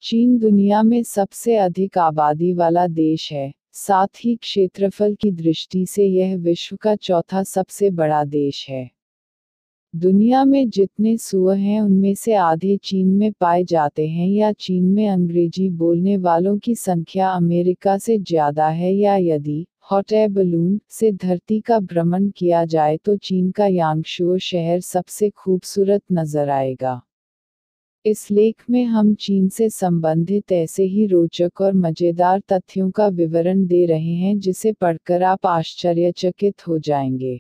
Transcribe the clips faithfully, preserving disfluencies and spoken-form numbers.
चीन दुनिया में सबसे अधिक आबादी वाला देश है, साथ ही क्षेत्रफल की दृष्टि से यह विश्व का चौथा सबसे बड़ा देश है। दुनिया में जितने सूअर हैं उनमें से आधे चीन में पाए जाते हैं या चीन में अंग्रेजी बोलने वालों की संख्या अमेरिका से ज़्यादा है, या यदि हॉट एयर बलून से धरती का भ्रमण किया जाए तो चीन का यांगशुओ शहर सबसे खूबसूरत नजर आएगा। इस लेख में हम चीन से संबंधित ऐसे ही रोचक और मज़ेदार तथ्यों का विवरण दे रहे हैं जिसे पढ़कर आप आश्चर्यचकित हो जाएंगे।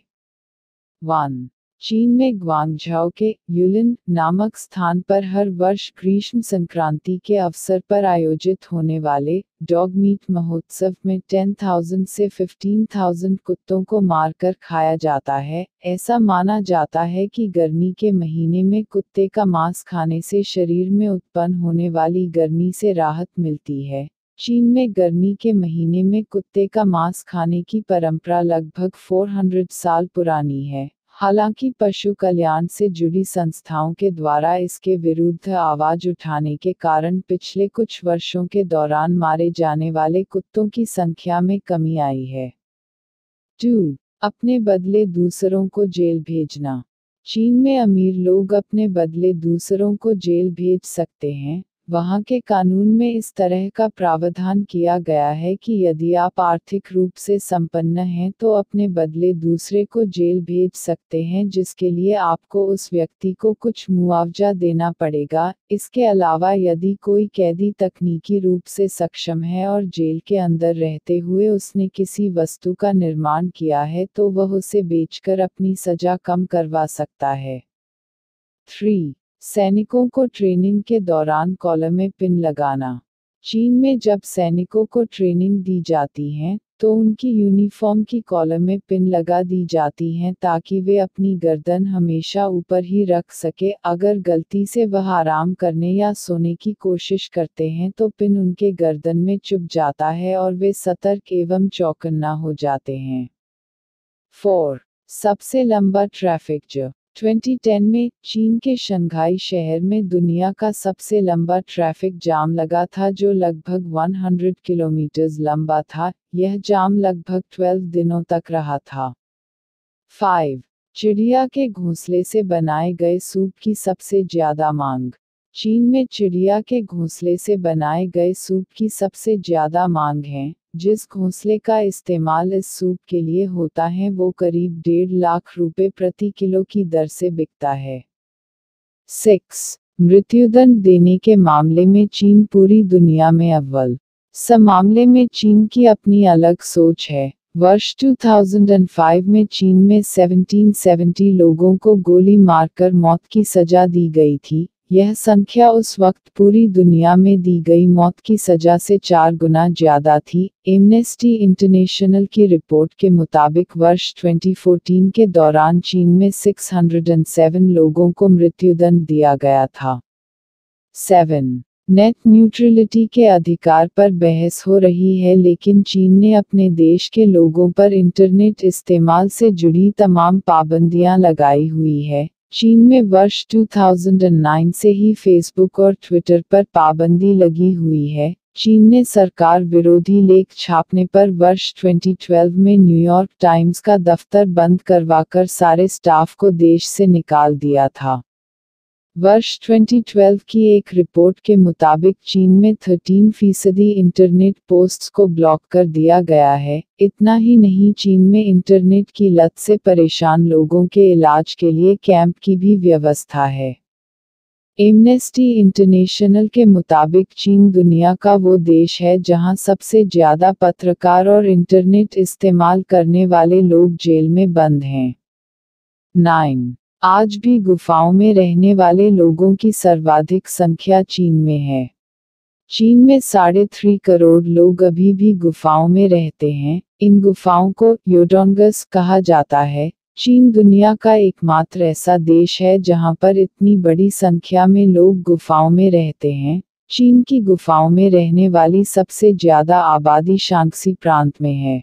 वन चीन में ग्वांगझाओ के युलिन नामक स्थान पर हर वर्ष ग्रीष्म संक्रांति के अवसर पर आयोजित होने वाले डॉग मीट महोत्सव में दस हज़ार से पंद्रह हज़ार कुत्तों को मारकर खाया जाता है। ऐसा माना जाता है कि गर्मी के महीने में कुत्ते का मांस खाने से शरीर में उत्पन्न होने वाली गर्मी से राहत मिलती है। चीन में गर्मी के महीने में कुत्ते का मांस खाने की परंपरा लगभग चार सौ साल पुरानी है। हालांकि पशु कल्याण से जुड़ी संस्थाओं के द्वारा इसके विरुद्ध आवाज उठाने के कारण पिछले कुछ वर्षों के दौरान मारे जाने वाले कुत्तों की संख्या में कमी आई है। टू अपने बदले दूसरों को जेल भेजना। चीन में अमीर लोग अपने बदले दूसरों को जेल भेज सकते हैं। वहाँ के कानून में इस तरह का प्रावधान किया गया है कि यदि आप आर्थिक रूप से संपन्न हैं तो अपने बदले दूसरे को जेल भेज सकते हैं, जिसके लिए आपको उस व्यक्ति को कुछ मुआवजा देना पड़ेगा। इसके अलावा यदि कोई कैदी तकनीकी रूप से सक्षम है और जेल के अंदर रहते हुए उसने किसी वस्तु का निर्माण किया है तो वह उसे बेचकर अपनी सजा कम करवा सकता है। थ्री सैनिकों को ट्रेनिंग के दौरान कॉलर में पिन लगाना। चीन में जब सैनिकों को ट्रेनिंग दी जाती है तो उनकी यूनिफॉर्म की कॉलर में पिन लगा दी जाती हैं ताकि वे अपनी गर्दन हमेशा ऊपर ही रख सके। अगर गलती से वह आराम करने या सोने की कोशिश करते हैं तो पिन उनके गर्दन में चुभ जाता है और वे सतर्क एवं चौकन्ना हो जाते हैं। फोर सबसे लंबा ट्रैफिक जम। दो हज़ार दस में चीन के शंघाई शहर में दुनिया का सबसे लंबा ट्रैफिक जाम लगा था जो लगभग सौ किलोमीटर लंबा था। यह जाम लगभग बारह दिनों तक रहा था। फाइव चिड़िया के घोंसले से बनाए गए सूप की सबसे ज्यादा मांग। चीन में चिड़िया के घोंसले से बनाए गए सूप की सबसे ज्यादा मांग है। जिस घोंसले का इस्तेमाल इस सूप के लिए होता है वो करीब डेढ़ लाख रुपए प्रति किलो की दर से बिकता है। सिक्स मृत्युदंड देने के मामले में चीन पूरी दुनिया में अव्वल। इस मामले में चीन की अपनी अलग सोच है। वर्ष दो हज़ार पाँच में चीन में सत्रह सौ सत्तर लोगों को गोली मारकर मौत की सजा दी गई थी। यह संख्या उस वक्त पूरी दुनिया में दी गई मौत की सजा से चार गुना ज्यादा थी। एमनेस्टी इंटरनेशनल की रिपोर्ट के मुताबिक वर्ष दो हज़ार चौदह के दौरान चीन में छह सौ सात लोगों को मृत्युदंड दिया गया था। सेवन नेट न्यूट्रलिटी के अधिकार पर बहस हो रही है, लेकिन चीन ने अपने देश के लोगों पर इंटरनेट इस्तेमाल से जुड़ी तमाम पाबंदियां लगाई हुई है। चीन में वर्ष दो हज़ार नौ से ही फेसबुक और ट्विटर पर पाबंदी लगी हुई है। चीन ने सरकार विरोधी लेख छापने पर वर्ष दो हज़ार बारह में न्यूयॉर्क टाइम्स का दफ्तर बंद करवाकर सारे स्टाफ को देश से निकाल दिया था। वर्ष दो हज़ार बारह की एक रिपोर्ट के मुताबिक चीन में तेरह फीसदी इंटरनेट पोस्ट्स को ब्लॉक कर दिया गया है। इतना ही नहीं, चीन में इंटरनेट की लत से परेशान लोगों के इलाज के लिए कैंप की भी व्यवस्था है। एमनेस्टी इंटरनेशनल के मुताबिक चीन दुनिया का वो देश है जहां सबसे ज्यादा पत्रकार और इंटरनेट इस्तेमाल करने वाले लोग जेल में बंद हैं। नाइन आज भी गुफाओं में रहने वाले लोगों की सर्वाधिक संख्या चीन में है। चीन में साढ़े तीन करोड़ लोग अभी भी गुफाओं में रहते हैं। इन गुफाओं को योडोंगस कहा जाता है। चीन दुनिया का एकमात्र ऐसा देश है जहां पर इतनी बड़ी संख्या में लोग गुफाओं में रहते हैं। चीन की गुफाओं में रहने वाली सबसे ज्यादा आबादी शांक्सी प्रांत में है।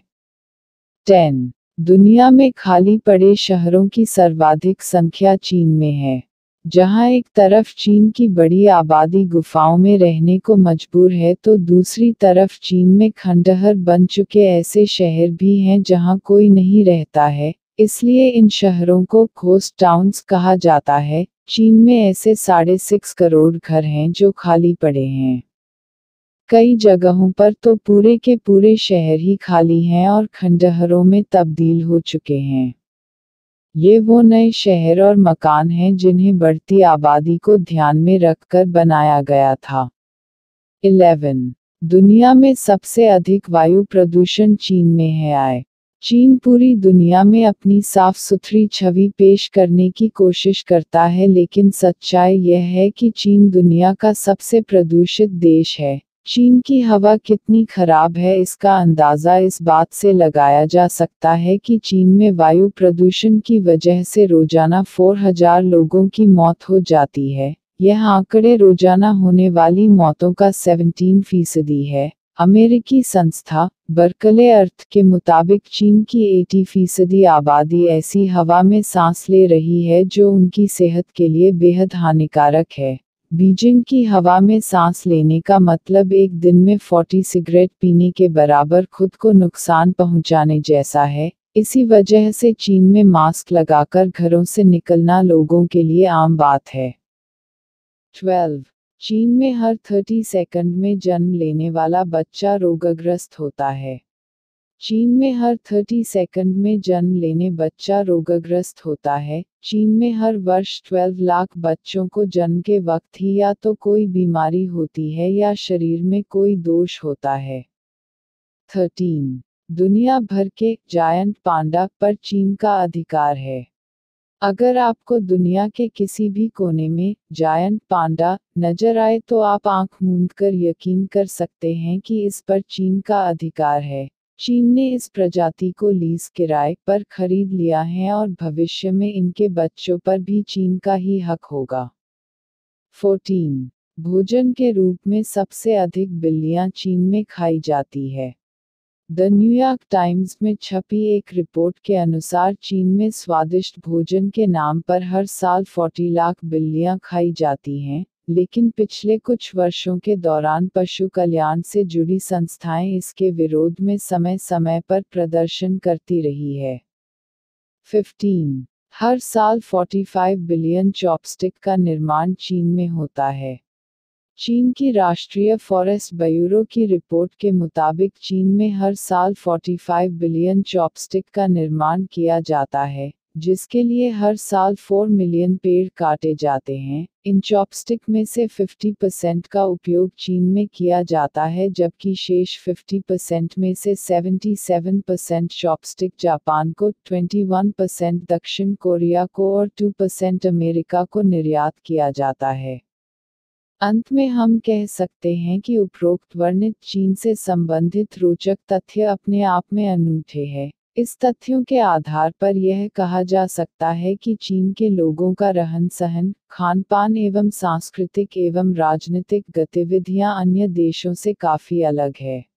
टेन दुनिया में खाली पड़े शहरों की सर्वाधिक संख्या चीन में है। जहां एक तरफ चीन की बड़ी आबादी गुफाओं में रहने को मजबूर है तो दूसरी तरफ चीन में खंडहर बन चुके ऐसे शहर भी हैं जहां कोई नहीं रहता है, इसलिए इन शहरों को घोस्ट टाउन्स कहा जाता है। चीन में ऐसे साढ़े सिक्स करोड़ घर हैं जो खाली पड़े हैं। कई जगहों पर तो पूरे के पूरे शहर ही खाली हैं और खंडहरों में तब्दील हो चुके हैं। ये वो नए शहर और मकान हैं जिन्हें बढ़ती आबादी को ध्यान में रखकर बनाया गया था। इलेवन दुनिया में सबसे अधिक वायु प्रदूषण चीन में है। आए चीन पूरी दुनिया में अपनी साफ सुथरी छवि पेश करने की कोशिश करता है, लेकिन सच्चाई यह है कि चीन दुनिया का सबसे प्रदूषित देश है। चीन की हवा कितनी खराब है इसका अंदाज़ा इस बात से लगाया जा सकता है कि चीन में वायु प्रदूषण की वजह से रोजाना चार हज़ार लोगों की मौत हो जाती है। यह आंकड़े रोजाना होने वाली मौतों का सत्रह फीसदी है। अमेरिकी संस्था बर्कले अर्थ के मुताबिक चीन की अस्सी फीसदी आबादी ऐसी हवा में सांस ले रही है जो उनकी सेहत के लिए बेहद हानिकारक है। बीजिंग की हवा में सांस लेने का मतलब एक दिन में चालीस सिगरेट पीने के बराबर खुद को नुकसान पहुंचाने जैसा है। इसी वजह से चीन में मास्क लगाकर घरों से निकलना लोगों के लिए आम बात है। ट्वेल्व चीन में हर तीस सेकंड में जन्म लेने वाला बच्चा रोगग्रस्त होता है। चीन में हर तीस सेकंड में जन्म लेने बच्चा रोगग्रस्त होता है। चीन में हर वर्ष बारह लाख बच्चों को जन्म के वक्त ही या तो कोई बीमारी होती है या शरीर में कोई दोष होता है। थर्टीन दुनिया भर के जायंट पांडा पर चीन का अधिकार है। अगर आपको दुनिया के किसी भी कोने में जायंट पांडा नजर आए तो आप आंख मूंदकर यकीन कर सकते हैं कि इस पर चीन का अधिकार है। चीन ने इस प्रजाति को लीज किराए पर खरीद लिया है और भविष्य में इनके बच्चों पर भी चीन का ही हक होगा। फोर्टीन भोजन के रूप में सबसे अधिक बिल्लियां चीन में खाई जाती है। द न्यूयॉर्क टाइम्स में छपी एक रिपोर्ट के अनुसार चीन में स्वादिष्ट भोजन के नाम पर हर साल चालीस लाख बिल्लियां खाई जाती हैं, लेकिन पिछले कुछ वर्षों के दौरान पशु कल्याण से जुड़ी संस्थाएं इसके विरोध में समय समय पर प्रदर्शन करती रही है। फिफ्टीन हर साल पैंतालीस बिलियन चॉपस्टिक का निर्माण चीन में होता है। चीन की राष्ट्रीय फॉरेस्ट ब्यूरो की रिपोर्ट के मुताबिक चीन में हर साल पैंतालीस बिलियन चॉपस्टिक का निर्माण किया जाता है, जिसके लिए हर साल चार मिलियन पेड़ काटे जाते हैं। इन चॉपस्टिक में से पचास परसेंट का उपयोग चीन में किया जाता है, जबकि शेष पचास परसेंट में से सतहत्तर परसेंट चॉपस्टिक जापान को, इक्कीस परसेंट दक्षिण कोरिया को और दो परसेंट अमेरिका को निर्यात किया जाता है। अंत में हम कह सकते हैं कि उपरोक्त वर्णित चीन से संबंधित रोचक तथ्य अपने आप में अनूठे हैं। इस तथ्यों के आधार पर यह कहा जा सकता है कि चीन के लोगों का रहन सहन, खान पान एवं सांस्कृतिक एवं राजनीतिक गतिविधियां अन्य देशों से काफी अलग है।